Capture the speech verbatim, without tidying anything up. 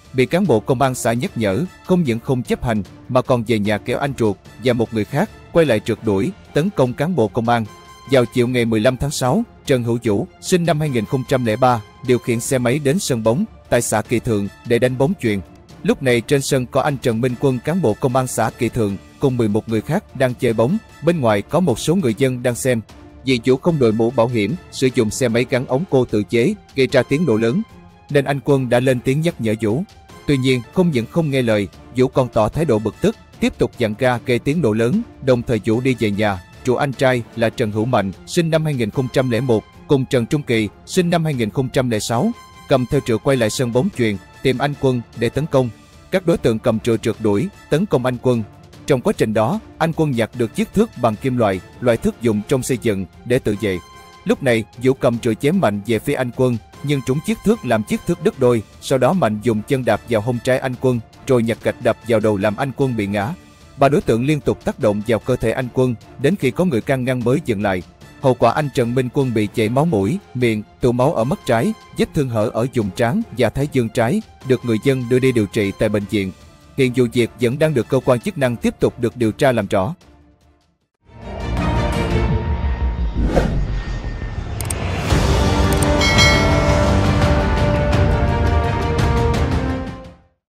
bị cán bộ công an xã nhắc nhở, không những không chấp hành mà còn về nhà kéo anh ruột và một người khác quay lại rượt đuổi, tấn công cán bộ công an. Vào chiều ngày mười lăm tháng sáu, Trần Hữu Vũ, sinh năm hai nghìn không trăm lẻ ba, điều khiển xe máy đến sân bóng tại xã Kỳ Thượng để đánh bóng chuyền. Lúc này trên sân có anh Trần Minh Quân, cán bộ công an xã Kỳ Thượng cùng mười một người khác đang chơi bóng, bên ngoài có một số người dân đang xem. Vì Vũ không đội mũ bảo hiểm, sử dụng xe máy gắn ống cô tự chế, gây ra tiếng nổ lớn, nên anh Quân đã lên tiếng nhắc nhở Vũ. Tuy nhiên, không những không nghe lời, Vũ còn tỏ thái độ bực tức, tiếp tục giằng ga gây tiếng nổ lớn, đồng thời Vũ đi về nhà, rủ anh trai là Trần Hữu Mạnh, sinh năm hai nghìn không trăm lẻ một, cùng Trần Trung Kỳ, sinh năm hai nghìn không trăm lẻ sáu, cầm theo rượu quay lại sân bóng chuyền, tìm anh Quân để tấn công. Các đối tượng cầm rượu rượt đuổi, tấn công anh Quân. Trong quá trình đó, anh Quân nhặt được chiếc thước bằng kim loại, loại thước dùng trong xây dựng để tự vệ. Lúc này, Vũ cầm rượu chém mạnh về phía anh Quân, nhưng trúng chiếc thước làm chiếc thước đứt đôi. Sau đó Mạnh dùng chân đạp vào hông trái anh Quân, rồi nhặt gạch đập vào đầu làm anh Quân bị ngã. Ba đối tượng liên tục tác động vào cơ thể anh Quân, đến khi có người can ngăn mới dừng lại. Hậu quả anh Trần Minh Quân bị chảy máu mũi, miệng, tụ máu ở mắt trái, vết thương hở ở vùng trán và thái dương trái, được người dân đưa đi điều trị tại bệnh viện. Hiện vụ việc vẫn đang được cơ quan chức năng tiếp tục được điều tra làm rõ.